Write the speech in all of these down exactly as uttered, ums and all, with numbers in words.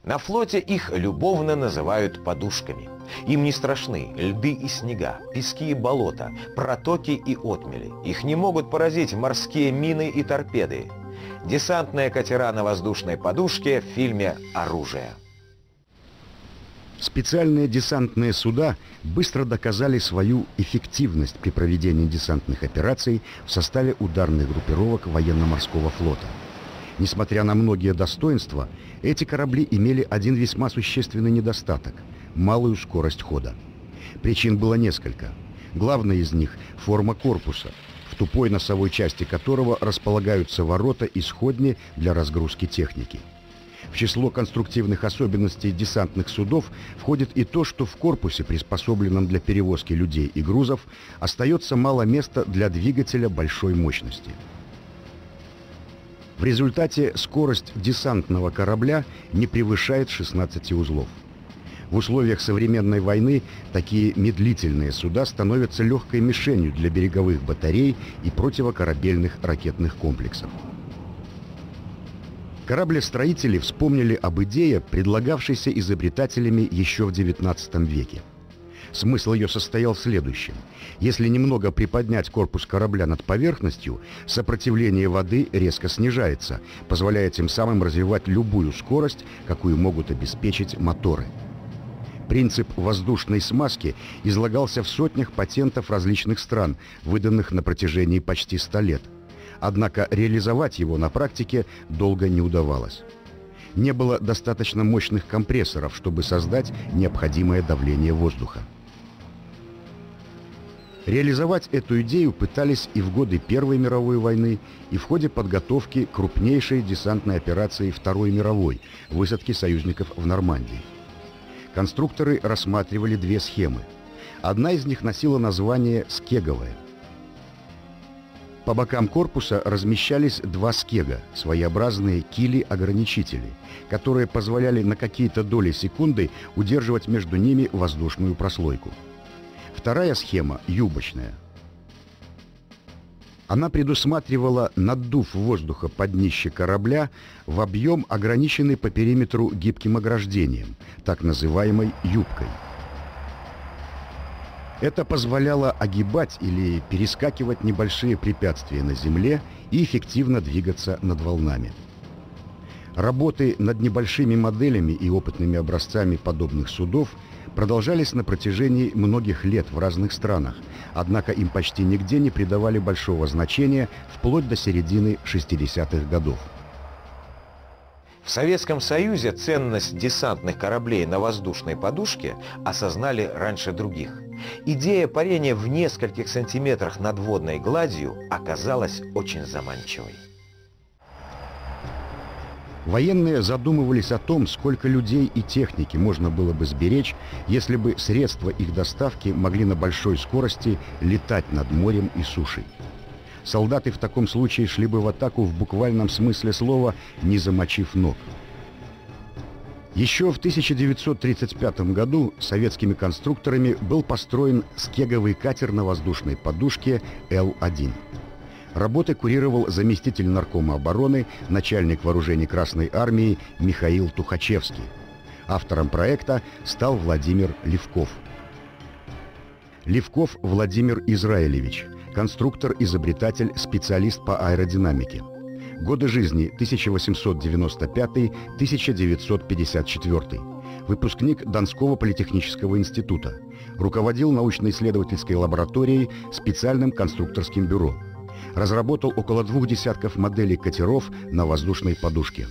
На флоте их любовно называют подушками. Им не страшны льды и снега, пески и болота, протоки и отмели. Их не могут поразить морские мины и торпеды. Десантные катера на воздушной подушке в фильме «Оружие». Специальные десантные суда быстро доказали свою эффективность при проведении десантных операций в составе ударных группировок военно-морского флота. Несмотря на многие достоинства, эти корабли имели один весьма существенный недостаток – малую скорость хода. Причин было несколько. Главная из них – форма корпуса, в тупой носовой части которого располагаются ворота и сходни для разгрузки техники. В число конструктивных особенностей десантных судов входит и то, что в корпусе, приспособленном для перевозки людей и грузов, остается мало места для двигателя большой мощности. В результате скорость десантного корабля не превышает шестнадцати узлов. В условиях современной войны такие медлительные суда становятся легкой мишенью для береговых батарей и противокорабельных ракетных комплексов. Кораблестроители вспомнили об идее, предлагавшейся изобретателями еще в девятнадцатом веке. Смысл ее состоял в следующем. Если немного приподнять корпус корабля над поверхностью, сопротивление воды резко снижается, позволяя тем самым развивать любую скорость, какую могут обеспечить моторы. Принцип воздушной смазки излагался в сотнях патентов различных стран, выданных на протяжении почти ста лет. Однако реализовать его на практике долго не удавалось. Не было достаточно мощных компрессоров, чтобы создать необходимое давление воздуха. Реализовать эту идею пытались и в годы Первой мировой войны, и в ходе подготовки крупнейшей десантной операции Второй мировой – высадки союзников в Нормандии. Конструкторы рассматривали две схемы. Одна из них носила название «скеговая». По бокам корпуса размещались два скега, своеобразные кили-ограничители, которые позволяли на какие-то доли секунды удерживать между ними воздушную прослойку. Вторая схема – юбочная. Она предусматривала наддув воздуха под днище корабля в объем, ограниченный по периметру гибким ограждением, так называемой юбкой. Это позволяло огибать или перескакивать небольшие препятствия на земле и эффективно двигаться над волнами. Работы над небольшими моделями и опытными образцами подобных судов продолжались на протяжении многих лет в разных странах, однако им почти нигде не придавали большого значения вплоть до середины шестидесятых годов. В Советском Союзе ценность десантных кораблей на воздушной подушке осознали раньше других. Идея парения в нескольких сантиметрах над водной гладью оказалась очень заманчивой. Военные задумывались о том, сколько людей и техники можно было бы сберечь, если бы средства их доставки могли на большой скорости летать над морем и сушей. Солдаты в таком случае шли бы в атаку в буквальном смысле слова, не замочив ног. Еще в тысяча девятьсот тридцать пятом году советскими конструкторами был построен скеговый катер на воздушной подушке Эл один. Работы курировал заместитель наркома обороны, начальник вооружений Красной армии Михаил Тухачевский. Автором проекта стал Владимир Левков. Левков Владимир Израилевич, конструктор-изобретатель, специалист по аэродинамике. Годы жизни тысяча восемьсот девяносто пятый — тысяча девятьсот пятьдесят четвёртый. Выпускник Донского политехнического института. Руководил научно-исследовательской лабораторией, специальным конструкторским бюро. Разработал около двух десятков моделей катеров на воздушной подушке.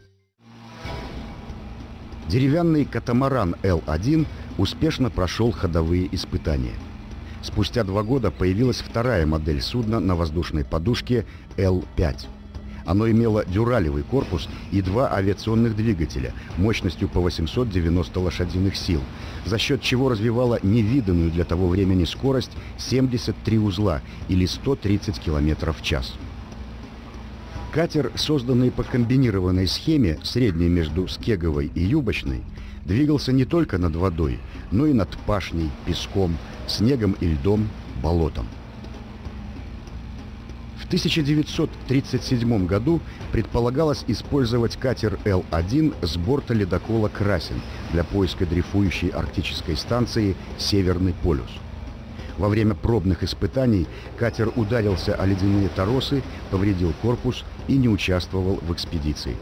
Деревянный катамаран Эл один успешно прошел ходовые испытания. Спустя два года появилась вторая модель судна на воздушной подушке Эл пять. Оно имело дюралевый корпус и два авиационных двигателя мощностью по восемьсот девяносто лошадиных сил, за счет чего развивало невиданную для того времени скорость семьдесят три узла или сто тридцать километров в час. Катер, созданный по комбинированной схеме, средней между скеговой и юбочной, двигался не только над водой, но и над пашней, песком, снегом и льдом, болотом. В тысяча девятьсот тридцать седьмом году предполагалось использовать катер Л один с борта ледокола «Красин» для поиска дрейфующей арктической станции «Северный полюс». Во время пробных испытаний катер ударился о ледяные торосы, повредил корпус и не участвовал в экспедиции.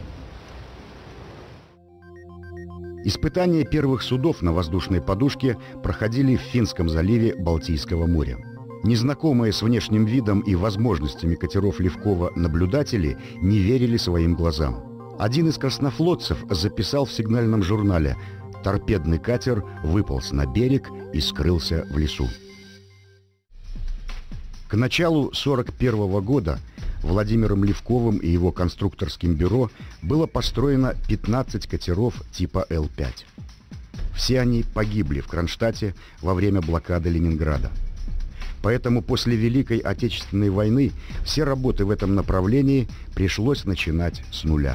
Испытания первых судов на воздушной подушке проходили в Финском заливе Балтийского моря. Незнакомые с внешним видом и возможностями катеров Левкова наблюдатели не верили своим глазам. Один из краснофлотцев записал в сигнальном журнале: торпедный катер выполз на берег и скрылся в лесу. К началу сорок первого года Владимиром Левковым и его конструкторским бюро было построено пятнадцать катеров типа Л пять. Все они погибли в Кронштадте во время блокады Ленинграда. Поэтому после Великой Отечественной войны все работы в этом направлении пришлось начинать с нуля.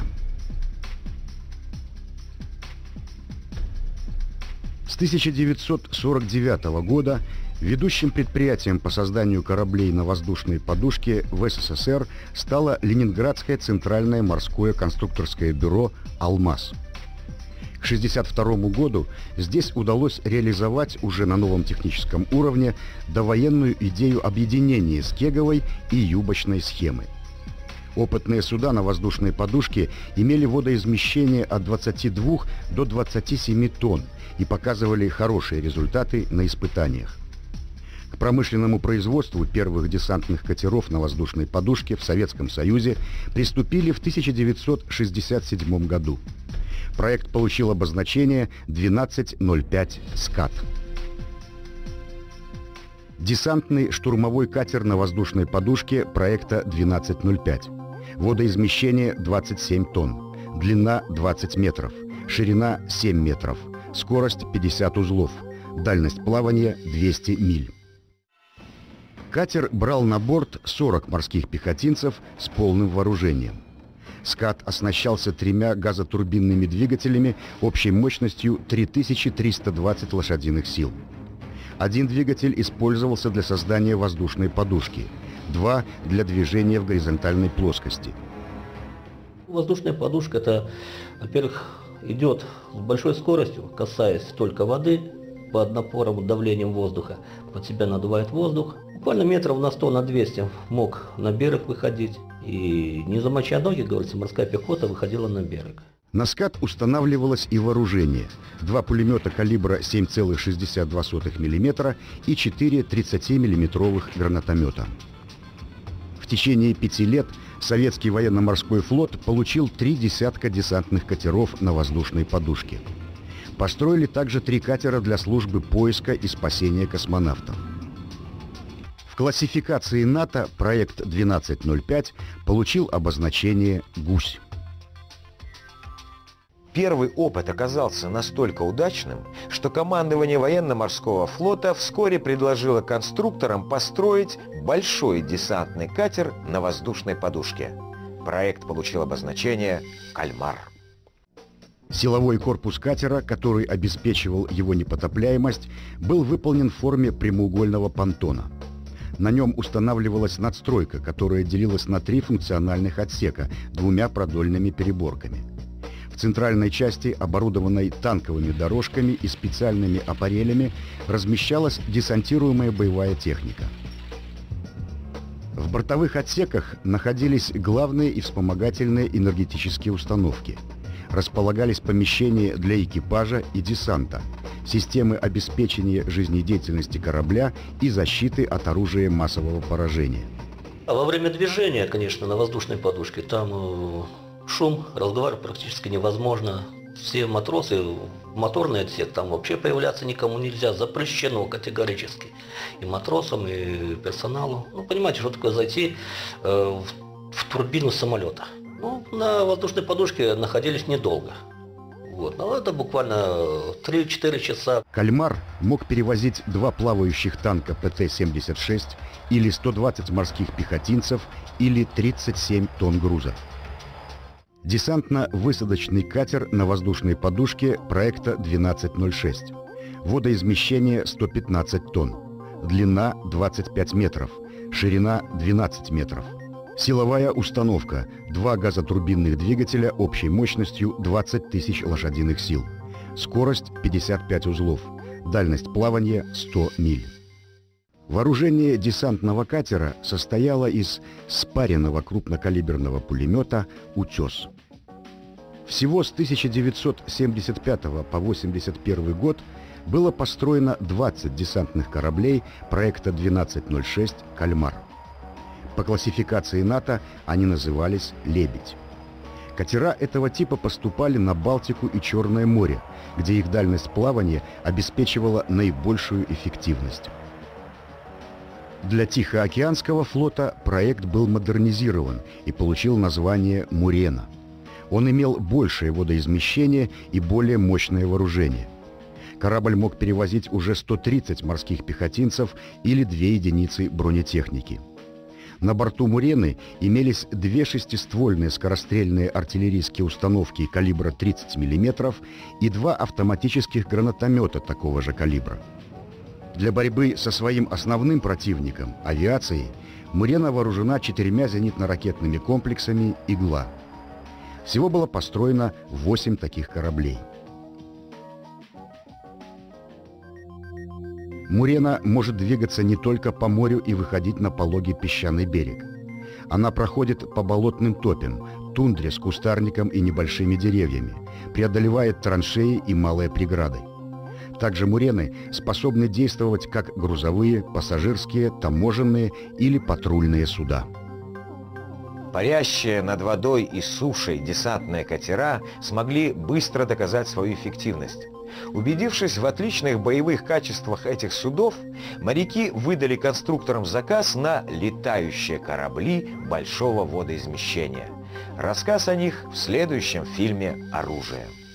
С тысяча девятьсот сорок девятого года ведущим предприятием по созданию кораблей на воздушной подушке в СССР стало Ленинградское центральное морское конструкторское бюро «Алмаз». К шестьдесят второму году здесь удалось реализовать уже на новом техническом уровне довоенную идею объединения скеговой и юбочной схемы. Опытные суда на воздушной подушке имели водоизмещение от двадцати двух до двадцати семи тонн и показывали хорошие результаты на испытаниях. К промышленному производству первых десантных катеров на воздушной подушке в Советском Союзе приступили в тысяча девятьсот шестьдесят седьмом году. Проект получил обозначение двенадцать ноль пять «Скат». Десантный штурмовой катер на воздушной подушке проекта двенадцать ноль пять. Водоизмещение двадцать семь тонн, длина двадцать метров, ширина семь метров, скорость пятьдесят узлов, дальность плавания двести миль. Катер брал на борт сорок морских пехотинцев с полным вооружением. «Скат» оснащался тремя газотурбинными двигателями общей мощностью три тысячи триста двадцать лошадиных сил. Один двигатель использовался для создания воздушной подушки, два — для движения в горизонтальной плоскости. Воздушная подушка — это, во-первых, идет с большой скоростью, касаясь только воды, под напором, давлением воздуха, под себя надувает воздух. Буквально метров на сто, на двести мог на берег выходить. И не замоча ноги, говорится, морская пехота выходила на берег. На «Скат» устанавливалось и вооружение. Два пулемета калибра семь целых шестьдесят два сотых миллиметра и четыре тридцатимиллиметровых гранатомета. В течение пяти лет советский военно-морской флот получил три десятка десантных катеров на воздушной подушке. Построили также три катера для службы поиска и спасения космонавтов. В классификации НАТО проект двенадцать ноль пять получил обозначение «Гусь». Первый опыт оказался настолько удачным, что командование военно-морского флота вскоре предложило конструкторам построить большой десантный катер на воздушной подушке. Проект получил обозначение «Кальмар». Силовой корпус катера, который обеспечивал его непотопляемость, был выполнен в форме прямоугольного понтона. На нем устанавливалась надстройка, которая делилась на три функциональных отсека двумя продольными переборками. В центральной части, оборудованной танковыми дорожками и специальными аппарелями, размещалась десантируемая боевая техника. В бортовых отсеках находились главные и вспомогательные энергетические установки. Располагались помещения для экипажа и десанта, системы обеспечения жизнедеятельности корабля и защиты от оружия массового поражения. А во время движения, конечно, на воздушной подушке, там э, шум, разговаривать практически невозможно. Все матросы, моторный отсек, там вообще появляться никому нельзя, запрещено категорически. И матросам, и персоналу. Ну, понимаете, что такое зайти э, в, в турбину самолета. Ну, на воздушной подушке находились недолго. Вот. Но это буквально три-четыре часа. «Кальмар» мог перевозить два плавающих танка П Т семьдесят шесть или сто двадцать морских пехотинцев или тридцать семь тонн груза. Десантно-высадочный катер на воздушной подушке проекта двенадцать ноль шесть. Водоизмещение сто пятнадцать тонн. Длина двадцать пять метров. Ширина двенадцать метров. Силовая установка. Два газотурбинных двигателя общей мощностью двадцать тысяч лошадиных сил. Скорость пятьдесят пять узлов. Дальность плавания сто миль. Вооружение десантного катера состояло из спаренного крупнокалиберного пулемета «Утес». Всего с тысяча девятьсот семьдесят пятого по восемьдесят первый год было построено двадцать десантных кораблей проекта двенадцать ноль шесть «Кальмар». По классификации НАТО они назывались «Лебедь». Катера этого типа поступали на Балтику и Черное море, где их дальность плавания обеспечивала наибольшую эффективность. Для Тихоокеанского флота проект был модернизирован и получил название «Мурена». Он имел большее водоизмещение и более мощное вооружение. Корабль мог перевозить уже сто тридцать морских пехотинцев или две единицы бронетехники. На борту «Мурены» имелись две шестиствольные скорострельные артиллерийские установки калибра тридцать миллиметров и два автоматических гранатомета такого же калибра. Для борьбы со своим основным противником, авиацией, «Мурена» вооружена четырьмя зенитно-ракетными комплексами «Игла». Всего было построено восемь таких кораблей. «Мурена» может двигаться не только по морю и выходить на пологий песчаный берег. Она проходит по болотным топям, тундре с кустарником и небольшими деревьями, преодолевает траншеи и малые преграды. Также «Мурены» способны действовать как грузовые, пассажирские, таможенные или патрульные суда. Парящие над водой и сушей десантные катера смогли быстро доказать свою эффективность. Убедившись в отличных боевых качествах этих судов, моряки выдали конструкторам заказ на летающие корабли большого водоизмещения. Рассказ о них в следующем фильме «Оружие».